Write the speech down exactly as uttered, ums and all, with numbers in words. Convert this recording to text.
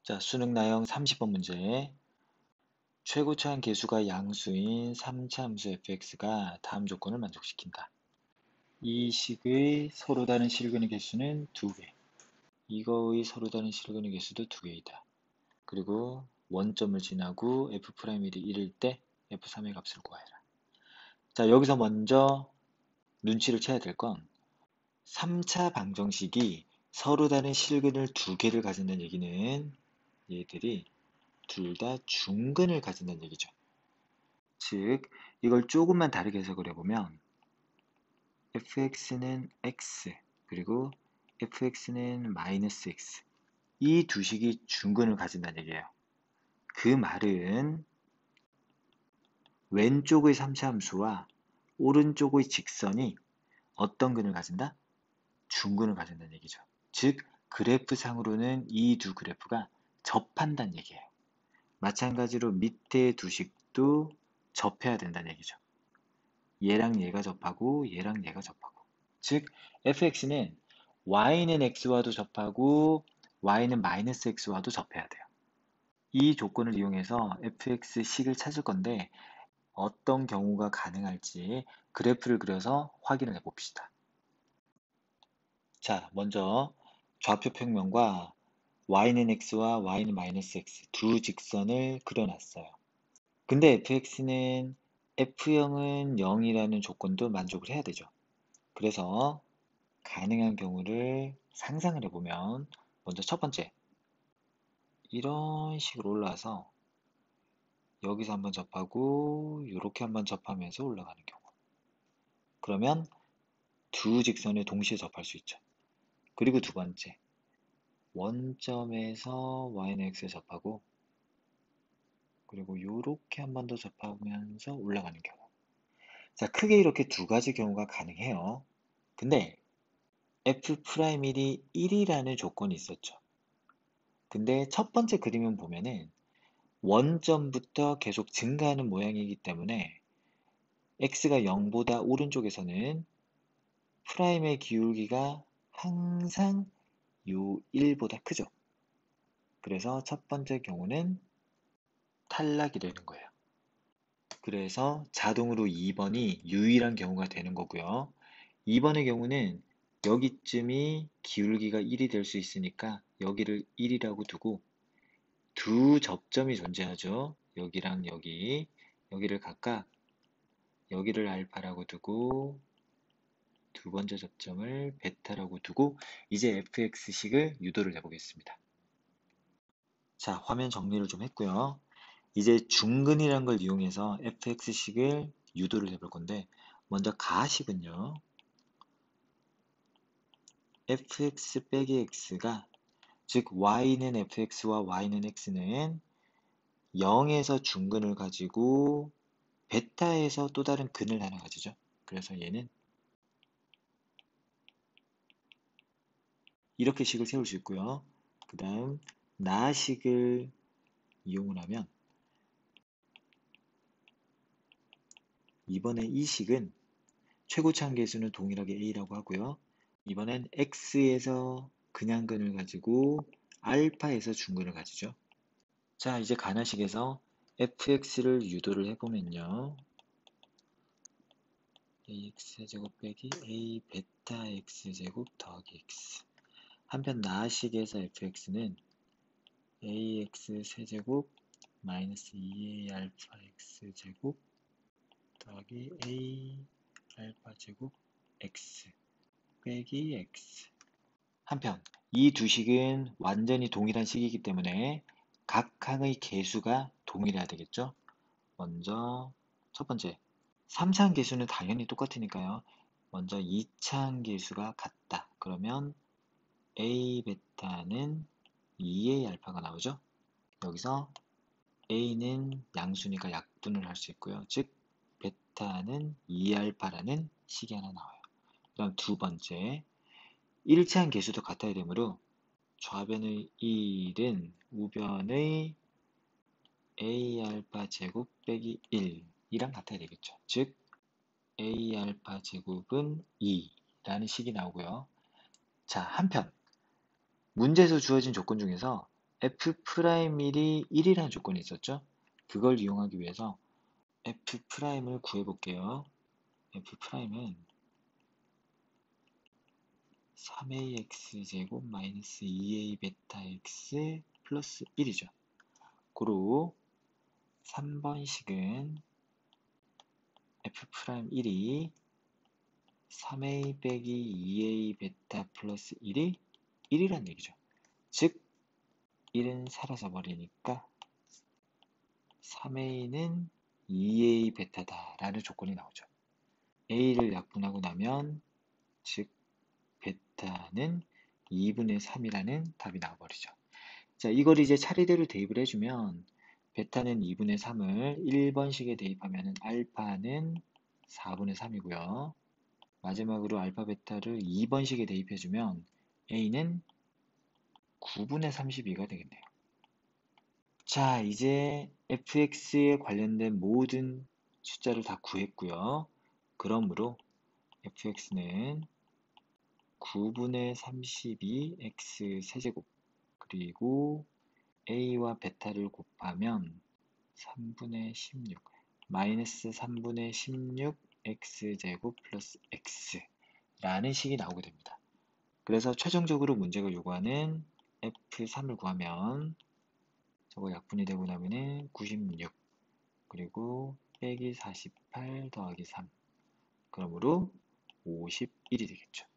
자, 수능 나형 삼십 번 문제. 최고차항 계수가 양수인 삼 차 함수 fx가 다음 조건을 만족시킨다. 이 식의 서로 다른 실근의 개수는 두 개. 이거의 서로 다른 실근의 개수도 두 개이다. 그리고 원점을 지나고 f'일이 일일 때 에프 삼의 값을 구하여라. 자, 여기서 먼저 눈치를 채야 될 건 삼 차 방정식이 서로 다른 실근을 두 개를 가진다는 얘기는 얘들이 둘 다 중근을 가진다는 얘기죠. 즉, 이걸 조금만 다르게 해석을 해보면 fx는 x, 그리고 fx는 마이너스 x, 이 두 식이 중근을 가진다는 얘기예요. 그 말은 왼쪽의 삼 차 함수와 오른쪽의 직선이 어떤 근을 가진다? 중근을 가진다는 얘기죠. 즉, 그래프상으로는 이 두 그래프가 접한다는 얘기예요. 마찬가지로 밑에 두 식도 접해야 된다는 얘기죠. 얘랑 얘가 접하고 얘랑 얘가 접하고. 즉 fx는 y는 x와도 접하고 y는 마이너스 x와도 접해야 돼요. 이 조건을 이용해서 fx식을 찾을 건데 어떤 경우가 가능할지 그래프를 그려서 확인을 해봅시다. 자, 먼저 좌표 평면과 y는 x와 y는 마이너스 x 두 직선을 그려놨어요. 근데 fx는 에프영은 영이라는 조건도 만족을 해야 되죠. 그래서 가능한 경우를 상상을 해보면 먼저 첫 번째, 이런 식으로 올라와서 여기서 한번 접하고 이렇게 한번 접하면서 올라가는 경우. 그러면 두 직선에 동시에 접할 수 있죠. 그리고 두 번째, 원점에서 y는 x에 접하고 그리고 이렇게 한 번 더 접하면서 올라가는 경우. 자, 크게 이렇게 두 가지 경우가 가능해요. 근데 f'일이 일이라는 조건이 있었죠. 근데 첫 번째 그림을 보면은 원점부터 계속 증가하는 모양이기 때문에 x가 영보다 오른쪽에서는 프라임의 기울기가 항상 요 일보다 크죠. 그래서 첫 번째 경우는 탈락이 되는 거예요. 그래서 자동으로 이 번이 유일한 경우가 되는 거고요. 이 번의 경우는 여기쯤이 기울기가 일이 될 수 있으니까 여기를 일이라고 두고 두 접점이 존재하죠. 여기랑 여기, 여기를 각각 여기를 알파라고 두고 두 번째 접점을 베타라고 두고 이제 fx식을 유도를 해보겠습니다. 자, 화면 정리를 좀 했고요. 이제 중근이라는 걸 이용해서 fx식을 유도를 해볼 건데 먼저 가식은요. fx 빼기 x가 즉 y는 fx와 y는 x는 영에서 중근을 가지고 베타에서 또 다른 근을 하나 가지죠. 그래서 얘는 이렇게 식을 세울 수 있고요. 그 다음 나식을 이용을 하면 이번에 이 식은 최고차항 계수는 동일하게 a라고 하고요. 이번엔 x에서 그냥근을 가지고 알파에서 중근을 가지죠. 자, 이제 가나식에서 fx를 유도를 해보면요. ax제곱 빼기 a 베타 x제곱 더하기 x. 한편 나식에서 fx는 ax 세제곱 마이너스 이 에이 알파 x제곱 더하기 a 알파 제곱 x 빼기 x. 한편 이 두 식은 완전히 동일한 식이기 때문에 각 항의 계수가 동일해야 되겠죠. 먼저 첫 번째 삼 차항 계수는 당연히 똑같으니까요. 먼저 이 차항 계수가 같다. 그러면 a 베타는 이 에이 알파가 나오죠. 여기서 a는 양수니까 약분을 할 수 있고요. 즉 베타는 이 알파라는 식이 하나 나와요. 그 다음 두 번째 일 차항 계수도 같아야 되므로 좌변의 일은 우변의 a 알파 제곱 빼기 일이랑 같아야 되겠죠. 즉 a 알파 제곱은 이라는 식이 나오고요. 자, 한편 문제에서 주어진 조건 중에서 F'일이 일이라는 조건이 있었죠? 그걸 이용하기 위해서 F'을 구해볼게요. F'은 삼 에이 엑스 제곱 마이너스 이 에이 베타 x 플러스 일이죠. 고로 삼 번식은 F'일이 삼 에이 빼기 이 에이 베타 플러스 일이 일이란 얘기죠. 즉 일은 사라져 버리니까 삼 에이는 이 에이 베타다 라는 조건이 나오죠. A를 약분하고 나면 즉 베타는 이분의 삼이라는 답이 나와버리죠. 자, 이걸 이제 차례대로 대입을 해주면 베타는 이분의 삼을 일 번식에 대입하면 알파는 사분의 삼이고요. 마지막으로 알파 베타를 이 번식에 대입해주면 A는 구분의 삼십이가 되겠네요. 자, 이제 fx에 관련된 모든 숫자를 다 구했고요. 그러므로 fx는 구분의 삼십이 x 세제곱 그리고 a와 베타를 곱하면 삼분의 십육 마이너스 삼분의 십육 x제곱 플러스 x 라는 식이 나오게 됩니다. 그래서 최종적으로 문제가 요구하는 에프삼을 구하면 저거 약분이 되고 나면은 구십육 그리고 빼기 사십팔 더하기 삼 그러므로 오십일이 되겠죠.